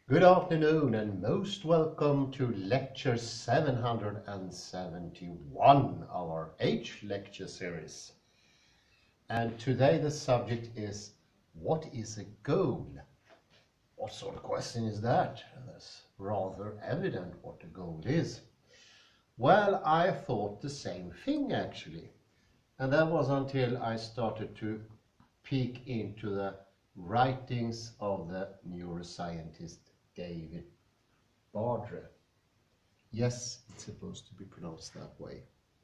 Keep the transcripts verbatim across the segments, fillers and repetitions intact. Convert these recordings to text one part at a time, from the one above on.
Good afternoon and most welcome to lecture seven hundred seventy-one, our H lecture series. And today the subject is, what is a goal? What sort of question is that? That's rather evident what a goal is. Well, I thought the same thing actually. And that was until I started to peek into the writings of the neuroscientist David Bardrey. Yes, it's supposed to be pronounced that way.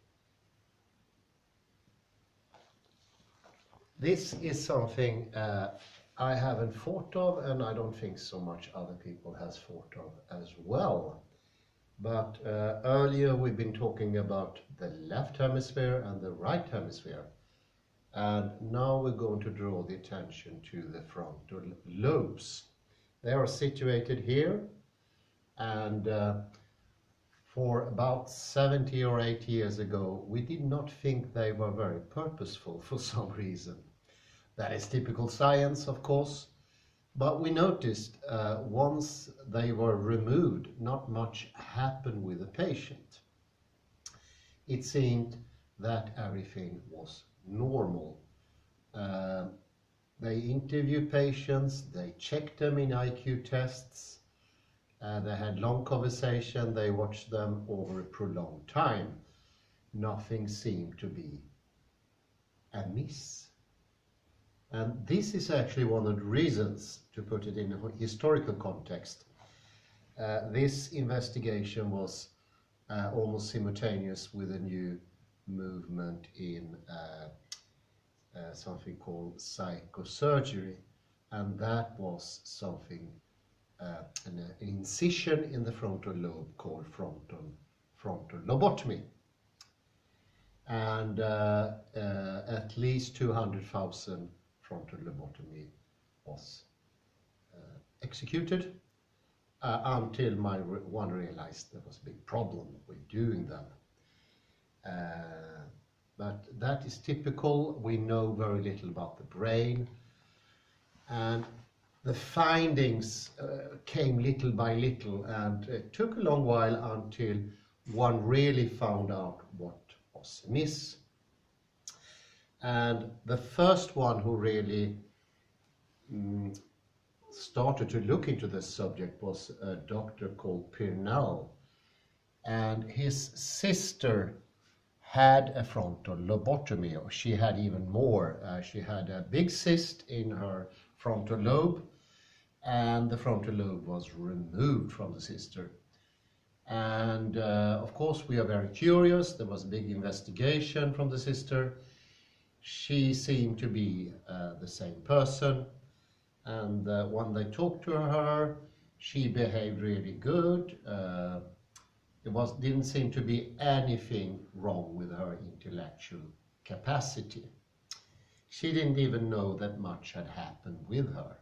This is something uh, I haven't thought of, and I don't think so much other people has thought of as well. But uh, earlier we've been talking about the left hemisphere and the right hemisphere. And now we're going to draw the attention to the frontal lobes. They are situated here, and uh, for about seventy or eighty years ago, we did not think they were very purposeful for some reason. That is typical science, of course, but we noticed uh, once they were removed, not much happened with the patient. It seemed that everything was normal. Uh, they interviewed patients, they checked them in I Q tests, uh, they had long conversation, they watched them over a prolonged time. Nothing seemed to be amiss. And this is actually one of the reasons, to put it in a historical context. Uh, this investigation was uh, almost simultaneous with a new movement in uh, Uh, something called psychosurgery, and that was something, uh, an, an incision in the frontal lobe called frontal, frontal lobotomy. And uh, uh, at least two hundred thousand frontal lobotomy was uh, executed uh, until my re one realized there was a big problem with doing them. Uh, But that is typical. We know very little about the brain. And the findings uh, came little by little, and it took a long while until one really found out what was amiss. And the first one who really mm, started to look into this subject was a doctor called Purnell. And his sister had a frontal lobotomy, or she had even more. Uh, she had a big cyst in her frontal lobe, and the frontal lobe was removed from the sister. And uh, of course we are very curious. There was a big investigation from the sister. She seemed to be uh, the same person, and uh, when they talked to her, she behaved really good. Uh, There was, didn't seem to be anything wrong with her intellectual capacity. She didn't even know that much had happened with her.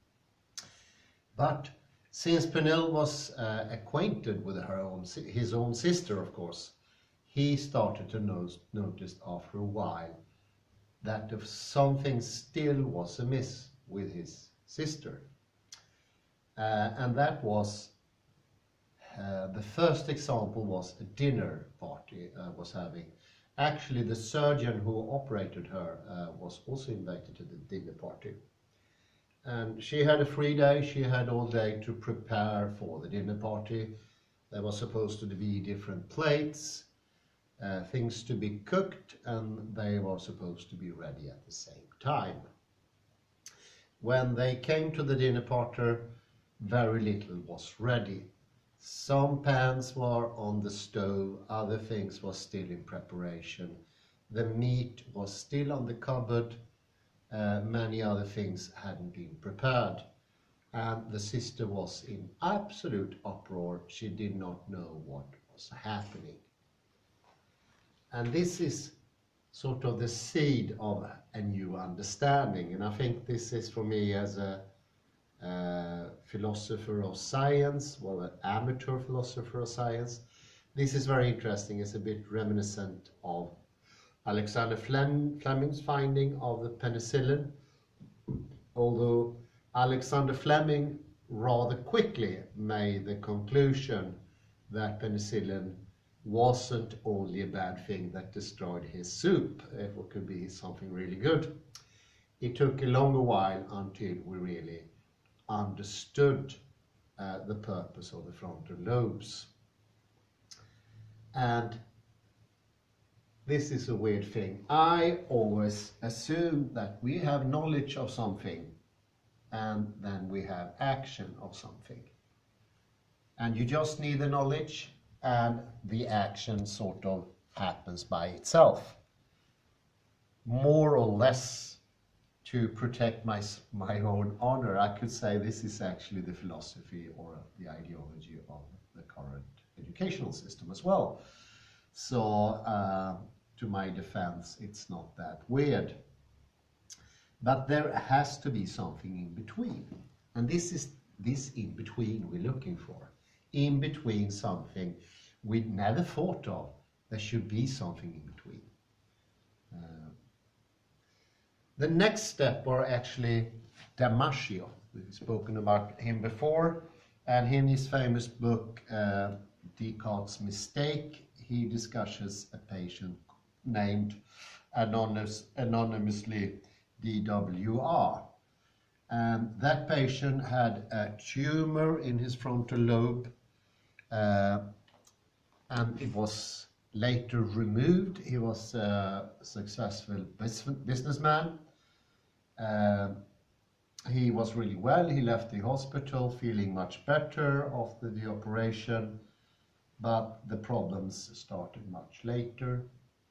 But since Purnell was uh, acquainted with her own, his own sister, of course, he started to no notice after a while that if something still was amiss with his sister. Uh, and that was Uh, the first example was a dinner party uh, was having. Actually, the surgeon who operated her uh, was also invited to the dinner party. And she had a free day. She had all day to prepare for the dinner party. There was supposed to be different plates, uh, things to be cooked, and they were supposed to be ready at the same time. When they came to the dinner party, very little was ready. Some pans were on the stove, other things were still in preparation. The meat was still on the cupboard, uh, many other things hadn't been prepared. And the sister was in absolute uproar. She did not know what was happening. And this is sort of the seed of a new understanding. And I think this is, for me, as a Uh, philosopher of science, well, an amateur philosopher of science, this is very interesting. It's a bit reminiscent of Alexander Flem Fleming's finding of the penicillin. Although Alexander Fleming rather quickly made the conclusion that penicillin wasn't only a bad thing that destroyed his soup, it could be something really good. It took a longer while until we really understood uh, the purpose of the frontal lobes. And this is a weird thing. I always assume that we have knowledge of something and then we have action of something. And you just need the knowledge and the action sort of happens by itself. More or less to protect my, my own honor, I could say this is actually the philosophy or the ideology of the current educational system as well. So uh, to my defense, it's not that weird. But there has to be something in between. And this is this in between we're looking for. In between something we never thought of. There should be something in between. Uh, the next step are actually Damasio. We've spoken about him before. And in his famous book, uh, Descartes' Mistake, he discusses a patient named anonymous, anonymously D W R. And that patient had a tumor in his frontal lobe, uh, and it was later removed. He was a successful businessman. Uh, he was really well. He left the hospital feeling much better after the operation, but the problems started much later.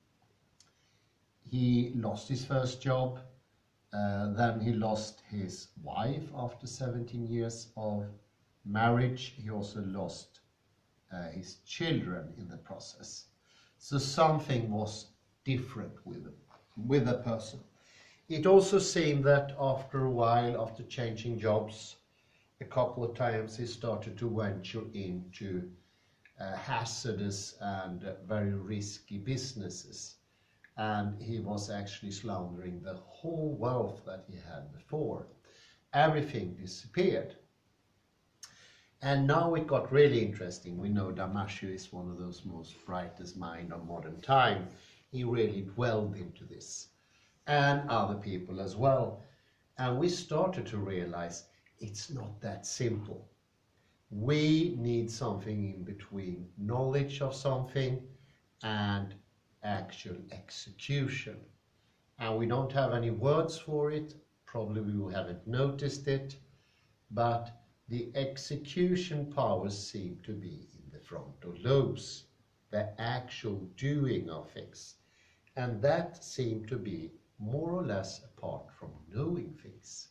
He lost his first job. Uh, then he lost his wife after seventeen years of marriage. He also lost uh, his children in the process. So something was different with, with the person. It also seemed that after a while, after changing jobs, a couple of times he started to venture into uh, hazardous and uh, very risky businesses. And he was actually slandering the whole wealth that he had before. Everything disappeared. And now it got really interesting. We know Damasio is one of those most brightest minds of modern time. He really dwelled into this. And other people as well. And we started to realize it's not that simple. We need something in between knowledge of something and actual execution. And we don't have any words for it, probably we haven't noticed it, but the execution powers seem to be in the frontal lobes, the actual doing of things. And that seemed to be more or less apart from knowing things.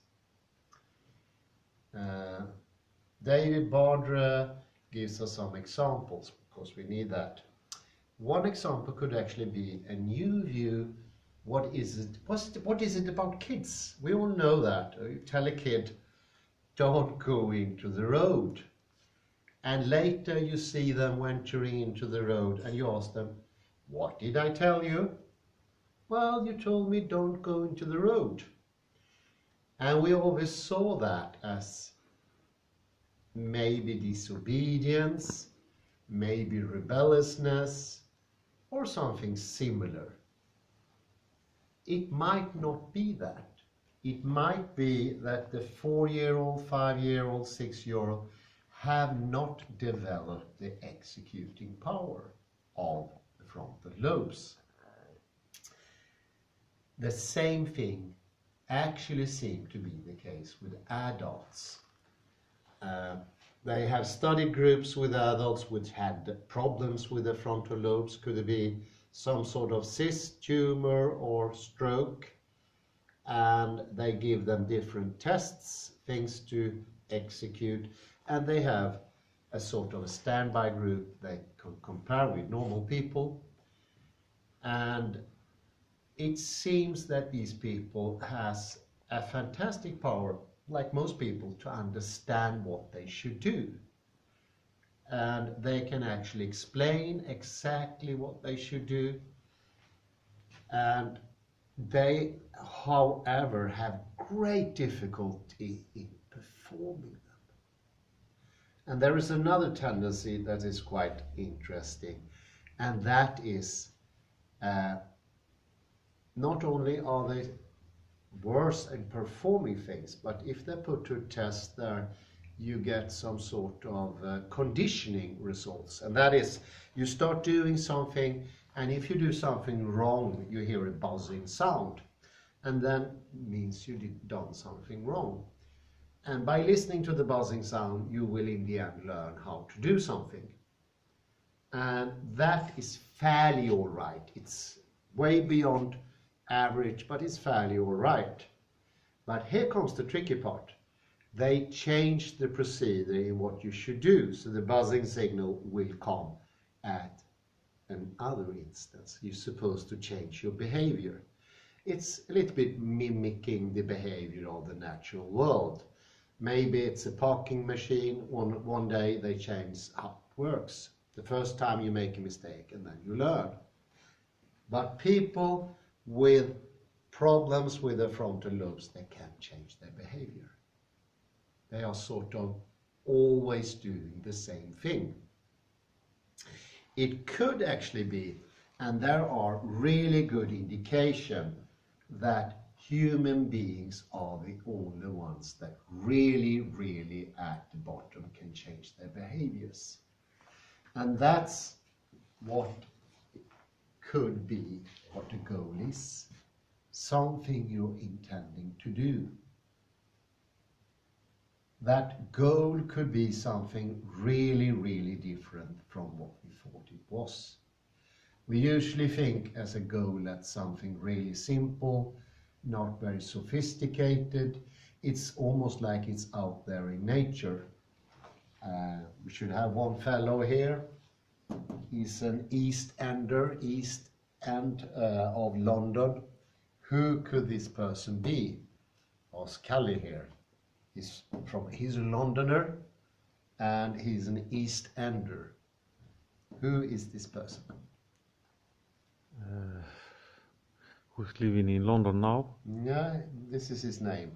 Uh, David Bardre gives us some examples, because we need that. One example could actually be a new view. What is it? What's it, what is it about kids? We all know that. You tell a kid, don't go into the road. And later you see them venturing into the road and you ask them, what did I tell you? Well, you told me don't go into the road. And we always saw that as maybe disobedience, maybe rebelliousness, or something similar. It might not be that. It might be that the four-year-old, five-year-old, six-year-old have not developed the executing power of the frontal lobes. The same thing actually seemed to be the case with adults. Uh, They have studied groups with adults which had problems with the frontal lobes. Could it be some sort of cyst, tumor, or stroke? And they give them different tests, things to execute. And they have a sort of a standby group they can compare with normal people. And it seems that these people has a fantastic power, like most people, to understand what they should do. And they can actually explain exactly what they should do. And they, however, have great difficulty in performing them. And there is another tendency that is quite interesting, and that is uh, not only are they worse in performing things, but if they're put to a test there, you get some sort of uh, conditioning results. And that is, you start doing something, and if you do something wrong, you hear a buzzing sound. And then means you did done something wrong. And by listening to the buzzing sound, you will in the end learn how to do something. And that is fairly all right. It's way beyond average, but it's fairly all right. But here comes the tricky part. They change the procedure in what you should do. So the buzzing signal will come at another instance. You're supposed to change your behavior. It's a little bit mimicking the behavior of the natural world. Maybe it's a parking machine. One, one day they change how it works. The first time you make a mistake and then you learn. But people with problems with their frontal lobes, they can't change their behavior. They are sort of always doing the same thing. It could actually be, and there are really good indication that human beings are the only ones that really, really at the bottom can change their behaviors. And that's what could be what the goal is. Something you're intending to do. That goal could be something really, really different from what we thought it was. We usually think as a goal that's something really simple, not very sophisticated. It's almost like it's out there in nature. Uh, we should have one fellow here. He's an East Ender, East End uh, of London. Who could this person be? Ask Kalle here. He's from, he's a Londoner and he's an East Ender. Who is this person? Uh, who's living in London now? Yeah, this is his name.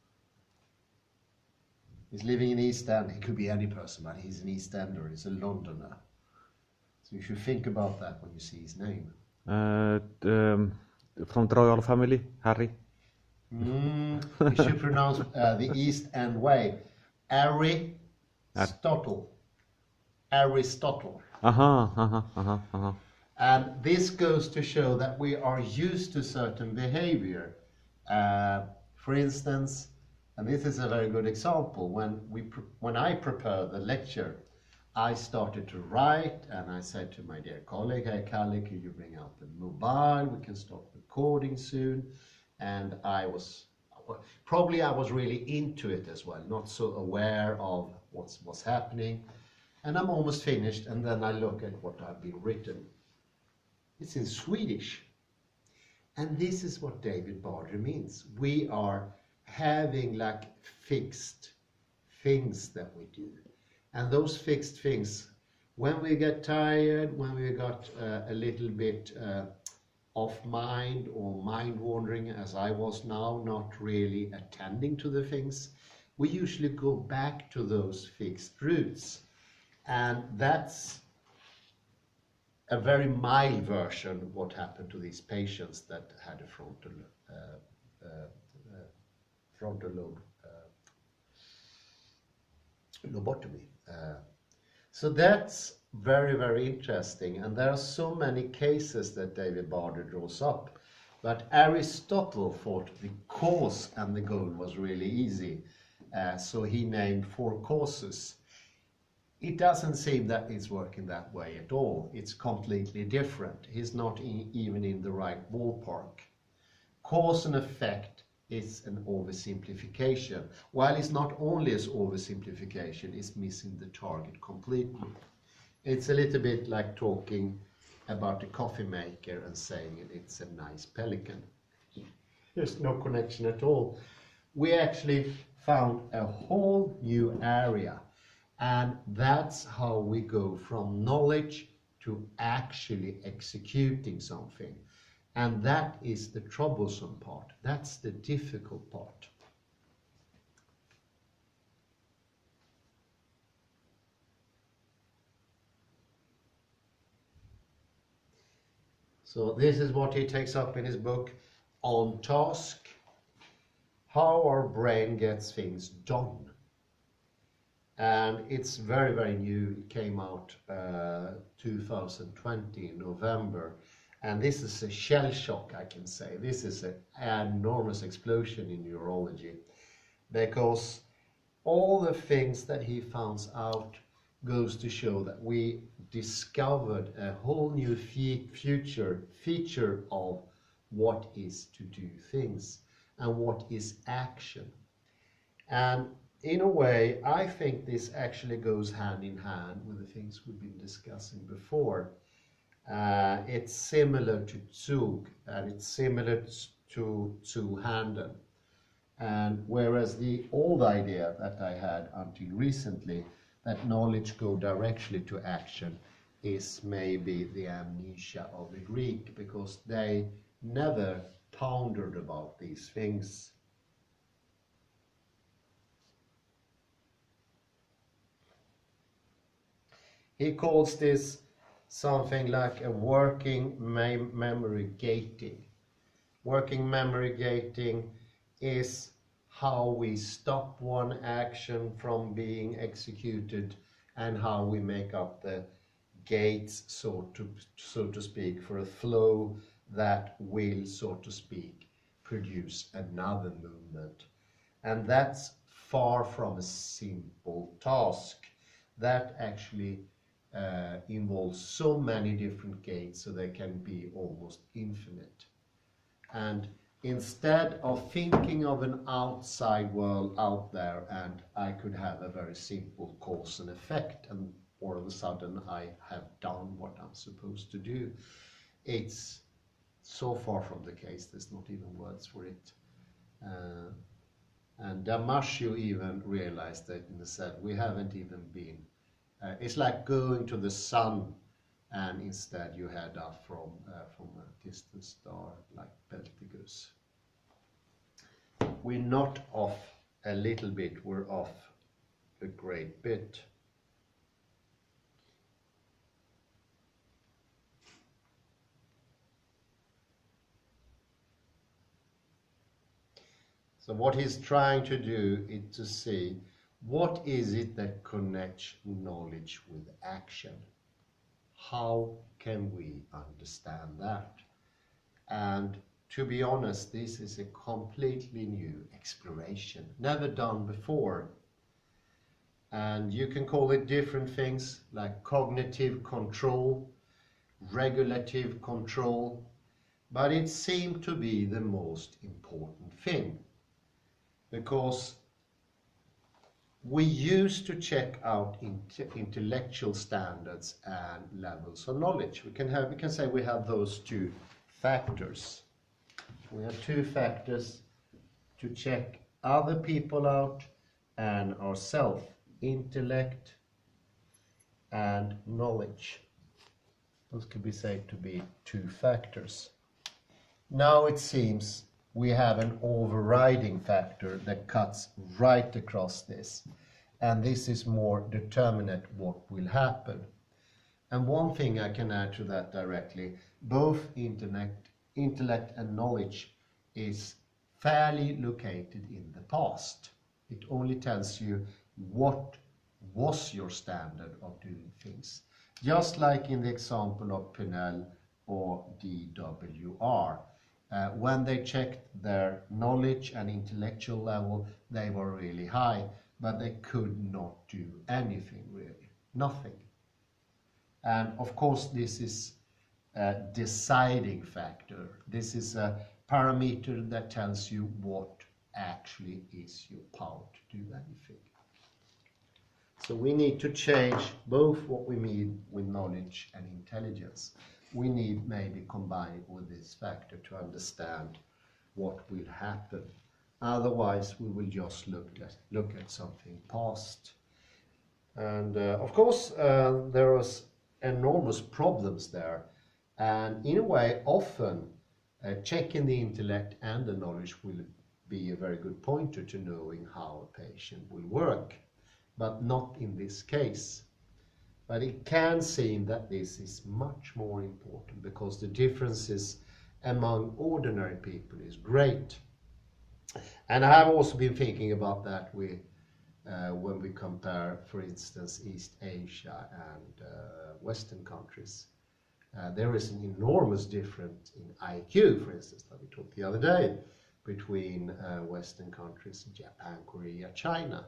He's living in East End. He could be any person, but he's an East Ender. He's a Londoner. So you should think about that when you see his name. Uh, um, from the royal family, Harry. Mm, you should pronounce uh, the East End way. Aristotle. Aristotle. Uh-huh, uh-huh, uh-huh, uh-huh. And this goes to show that we are used to certain behavior. Uh, for instance, and this is a very good example, when, we when I prepared the lecture, I started to write and I said to my dear colleague, hey Kalle, could you bring out the mobile? We can start recording soon. And I was, probably I was really into it as well, not so aware of what's, what's happening. And I'm almost finished, and then I look at what I've been written. It's in Swedish. And this is what David Barder means. We are having like fixed things that we do. And those fixed things, when we get tired, when we got uh, a little bit uh, off mind or mind wandering, as I was now, not really attending to the things, we usually go back to those fixed routes. And that's a very mild version of what happened to these patients that had a frontal uh, uh, uh, frontal lobe uh, lobotomy. Uh, so that's very, very interesting. And there are so many cases that David Barder draws up. But Aristotle thought the cause and the goal was really easy. Uh, so he named four causes. It doesn't seem that it's working that way at all. It's completely different. He's not in, even in the right ballpark. Cause and effect is an oversimplification. While it's not only an oversimplification, it's missing the target completely. It's a little bit like talking about a coffee maker and saying it's a nice pelican. There's no connection at all. We actually found a whole new area. And that's how we go from knowledge to actually executing something. And that is the troublesome part. That's the difficult part. So this is what he takes up in his book, On Task, how our brain gets things done. And it's very, very new. It came out uh, two thousand twenty in November. And this is a shell shock, I can say. This is a, an enormous explosion in neurology, because all the things that he found out goes to show that we discovered a whole new fe future feature of what is to do things and what is action. And in a way, I think this actually goes hand in hand with the things we've been discussing before. Uh, it's similar to Zug, and it's similar to two-handed. And whereas the old idea that I had until recently, that knowledge go directly to action, is maybe the amnesia of the Greek, because they never pondered about these things. He calls this something like a working mem memory gating. Working memory gating is how we stop one action from being executed and how we make up the gates, so to, so to speak, for a flow that will, so to speak, produce another movement. And that's far from a simple task. That actually uh, involves so many different gates, so they can be almost infinite. And instead of thinking of an outside world out there, and I could have a very simple cause and effect, and all of a sudden I have done what I'm supposed to do, it's so far from the case. There's not even words for it. Uh, and Damasio even realized that and said, we haven't even been, uh, it's like going to the sun and instead you head up from, uh, from a distant star like Beltegus. We're not off a little bit, we're off a great bit. So what he's trying to do is to see what is it that connects knowledge with action. How can we understand that? And to be honest, this is a completely new exploration, never done before. And you can call it different things like cognitive control, regulative control, but it seemed to be the most important thing, because we used to check out intellectual standards and levels of knowledge. We can have, we can say we have those two factors. We have two factors to check other people out and ourselves, intellect and knowledge. Those could be said to be two factors. Now it seems we have an overriding factor that cuts right across this. And this is more determinate what will happen. And one thing I can add to that directly, both intellect, intellect and knowledge is fairly located in the past. It only tells you what was your standard of doing things. Just like in the example of Pinel or D W R. Uh, when they checked their knowledge and intellectual level, they were really high, but they could not do anything really, nothing. And of course, this is a deciding factor. This is a parameter that tells you what actually is your power to do anything. So we need to change both what we mean with knowledge and intelligence. We need maybe combine it with this factor to understand what will happen. Otherwise, we will just look at, look at something past. And uh, of course, uh, there was enormous problems there. And in a way, often uh, checking the intellect and the knowledge will be a very good pointer to knowing how a patient will work, but not in this case. But it can seem that this is much more important because the differences among ordinary people is great. And I have also been thinking about that with, uh, when we compare, for instance, East Asia and uh, Western countries. Uh, there is an enormous difference in I Q, for instance, that we talked the other day, between uh, Western countries, Japan, Korea, China.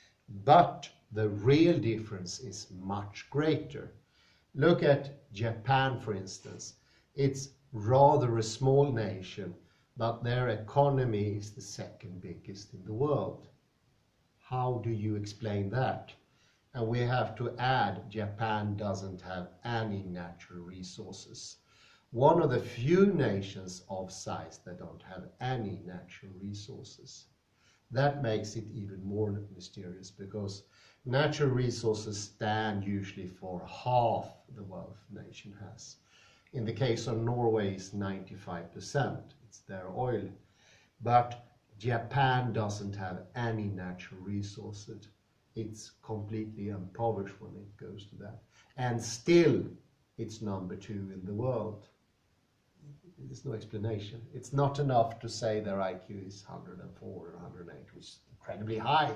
But the real difference is much greater. Look at Japan, for instance. It's rather a small nation, but their economy is the second biggest in the world. How do you explain that? And we have to add, Japan doesn't have any natural resources. One of the few nations of size that don't have any natural resources. That makes it even more mysterious because natural resources stand usually for half the wealth a nation has. In the case of Norway, it's ninety-five percent. It's their oil. But Japan doesn't have any natural resources. It's completely impoverished when it goes to that. And still, it's number two in the world. There's no explanation. It's not enough to say their I Q is one hundred four or one hundred eight, which is incredibly high.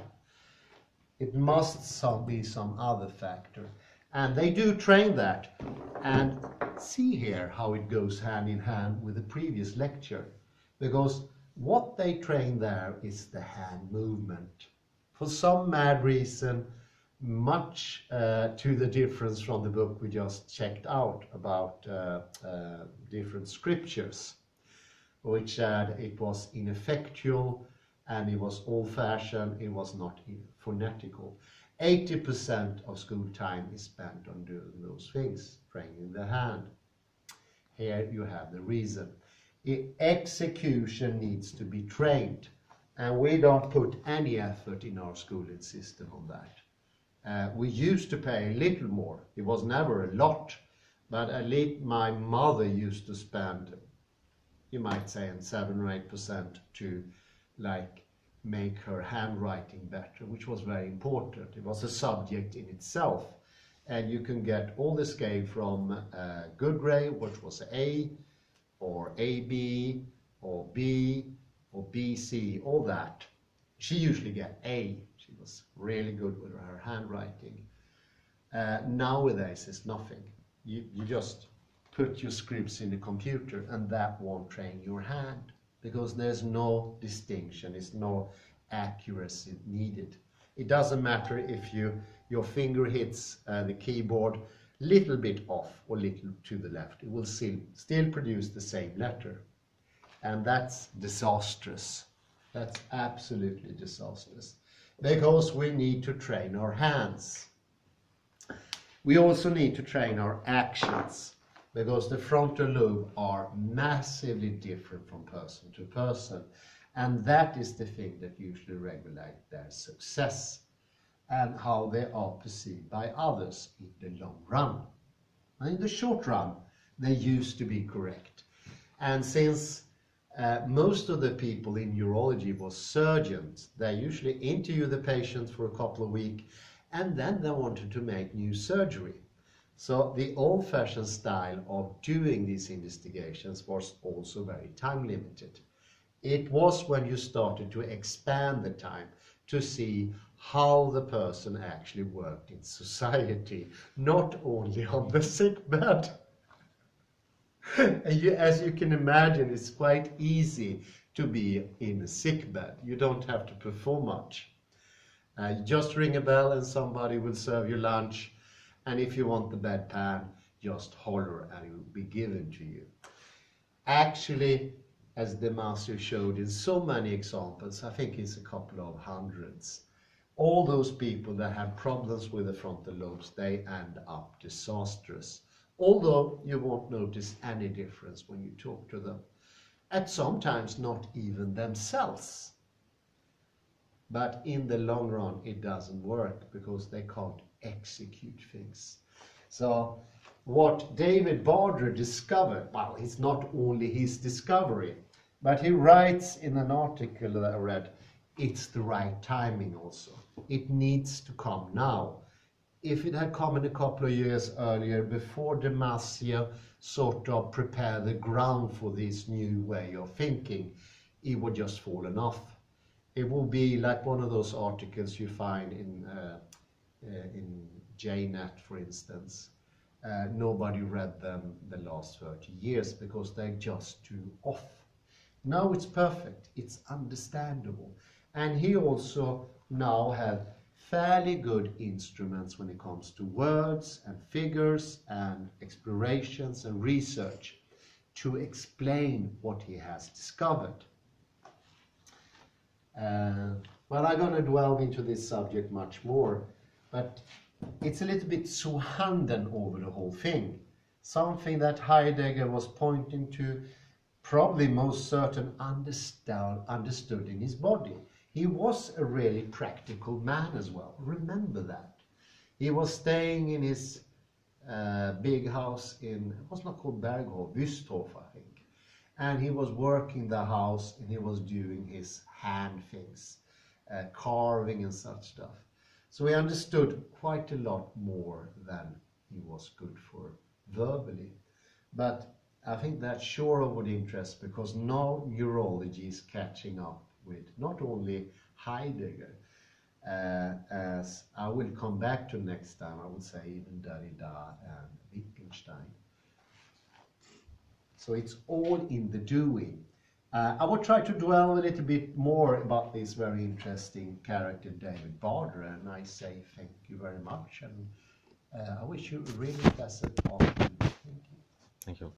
It must some, be some other factor. And they do train that. And see here how it goes hand in hand with the previous lecture. Because what they train there is the hand movement. For some mad reason, much uh, to the difference from the book we just checked out about uh, uh, different scriptures, which said it was ineffectual and it was old-fashioned, it was not phonetical. eighty percent of school time is spent on doing those things, training the hand. Here you have the reason. I- execution needs to be trained, and we don't put any effort in our schooling system on that. Uh, we used to pay a little more. It was never a lot, but at least my mother used to spend, you might say, seven or eight percent to like make her handwriting better, which was very important. It was a subject in itself, and you can get all the scale from uh, good grade, which was A, or A B, or B, or B C, all that. She usually get A. She was really good with her handwriting. Uh, nowadays, it's nothing. You, you just put your scripts in the computer and that won't train your hand because there's no distinction, there's no accuracy needed. It doesn't matter if you your finger hits uh, the keyboard little bit off or little to the left. It will still, still produce the same letter. And that's disastrous. That's absolutely disastrous. Because we need to train our hands. We also need to train our actions. Because the frontal lobe are massively different from person to person. And that is the thing that usually regulates their success and how they are perceived by others in the long run. And in the short run, they used to be correct. And since uh, most of the people in neurology were surgeons, they usually interview the patient for a couple of weeks and then they wanted to make new surgery. So the old-fashioned style of doing these investigations was also very time limited. It was when you started to expand the time to see how the person actually worked in society, not only on the sick bed. And you, as you can imagine, it's quite easy to be in a sick bed. You don't have to perform much. Uh, you just ring a bell and somebody will serve you lunch. And if you want the bedpan, just holler and it will be given to you. Actually, as the master showed in so many examples, I think it's a couple of hundreds, all those people that have problems with the frontal lobes, they end up disastrous. Although you won't notice any difference when you talk to them. And sometimes not even themselves. But in the long run, it doesn't work because they can't execute things. So what David Barger discovered, well, it's not only his discovery, but he writes in an article that I read, it's the right timing also. It needs to come now. if it had come in a couple of years earlier, before Damasio sort of prepared the ground for this new way of thinking, it would just fallen off. It will be like one of those articles you find in uh, uh, in J net, for instance. Uh, nobody read them the last thirty years because they're just too off. Now it's perfect, it's understandable. And he also now had fairly good instruments when it comes to words and figures and explorations and research to explain what he has discovered. Uh, well, I'm going to delve into this subject much more, but it's a little bit Suhanden over the whole thing. Something that Heidegger was pointing to, probably most certain understood, understood in his body. He was a really practical man as well. Remember that. He was staying in his uh, big house in, it was not called Berghof, Wüsthof, I think. And he was working the house and he was doing his hand things, uh, carving and such stuff. So he understood quite a lot more than he was good for verbally. But I think that's sure of interest because now neurology is catching up with not only Heidegger, uh, as I will come back to next time, I would say even Derrida and Wittgenstein. So it's all in the doing. Uh, I will try to dwell a little bit more about this very interesting character, David Barder, and I say thank you very much, and uh, I wish you a really pleasant afternoon. Thank you. Thank you.